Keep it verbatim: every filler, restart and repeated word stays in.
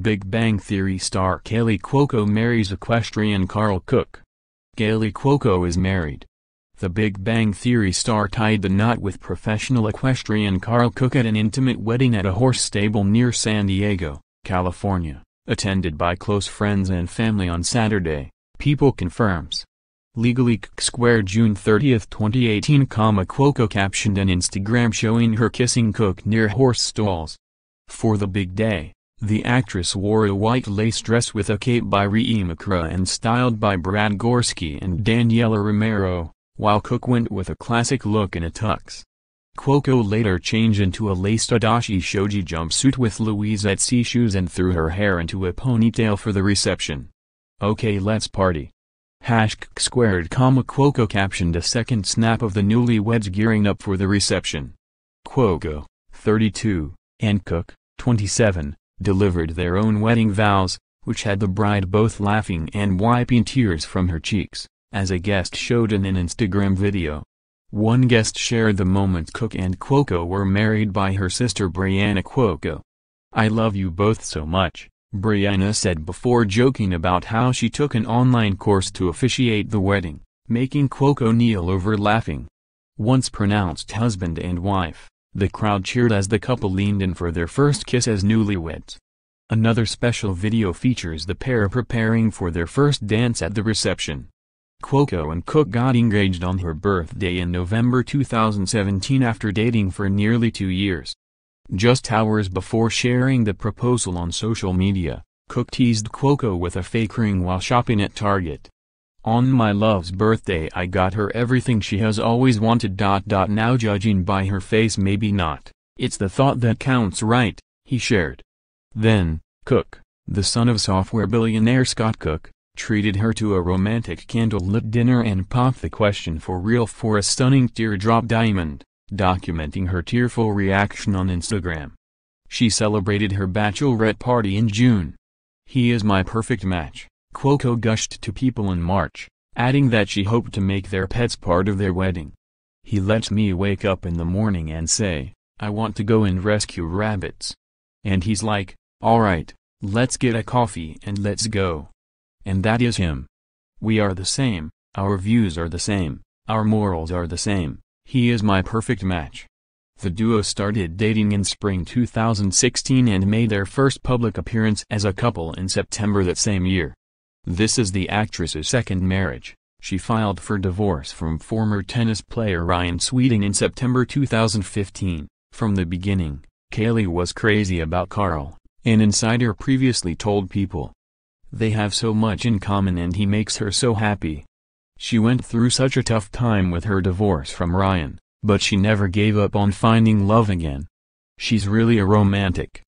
Big Bang Theory star Kaley Cuoco marries equestrian Karl Cook. Kaley Cuoco is married. The Big Bang Theory star tied the knot with professional equestrian Karl Cook at an intimate wedding at a horse stable near San Diego, California, attended by close friends and family on Saturday, People confirms. Legally Cook Square June thirtieth twenty eighteen, Cuoco captioned an Instagram showing her kissing Cook near horse stalls. For the big day, the actress wore a white lace dress with a cape by Reem and styled by Brad Gorski and Daniela Romero, while Cook went with a classic look in a tux. Cuoco later changed into a laced Adachi shoji jumpsuit with Louisette C shoes and threw her hair into a ponytail for the reception. "Okay, let's party." Hash Cook squared, Cuoco captioned a second snap of the newlyweds gearing up for the reception. Cuoco, thirty-two, and Cook, twenty-seven, delivered their own wedding vows, which had the bride both laughing and wiping tears from her cheeks, as a guest showed in an Instagram video. One guest shared the moment Cook and Cuoco were married by her sister Brianna Cuoco. "I love you both so much," Brianna said before joking about how she took an online course to officiate the wedding, making Cuoco kneel over laughing. Once pronounced husband and wife, the crowd cheered as the couple leaned in for their first kiss as newlyweds. Another special video features the pair preparing for their first dance at the reception. Cuoco and Cook got engaged on her birthday in November two thousand seventeen after dating for nearly two years. Just hours before sharing the proposal on social media, Cook teased Cuoco with a fake ring while shopping at Target. "On my love's birthday I got her everything she has always wanted. Now judging by her face maybe not, it's the thought that counts, right?" he shared. Then, Cook, the son of software billionaire Scott Cook, treated her to a romantic candlelit dinner and popped the question for real for a stunning teardrop diamond, documenting her tearful reaction on Instagram. She celebrated her bachelorette party in June. "He is my perfect match," Cuoco gushed to People in March, adding that she hoped to make their pets part of their wedding. "He lets me wake up in the morning and say, 'I want to go and rescue rabbits.' And he's like, 'Alright, let's get a coffee and let's go.' And that is him. We are the same, our views are the same, our morals are the same. He is my perfect match." The duo started dating in spring two thousand sixteen and made their first public appearance as a couple in September that same year. This is the actress's second marriage. She filed for divorce from former tennis player Ryan Sweeting in September two thousand fifteen. From the beginning, Kaley was crazy about Karl, an insider previously told People. "They have so much in common and he makes her so happy. She went through such a tough time with her divorce from Ryan, but she never gave up on finding love again. She's really a romantic."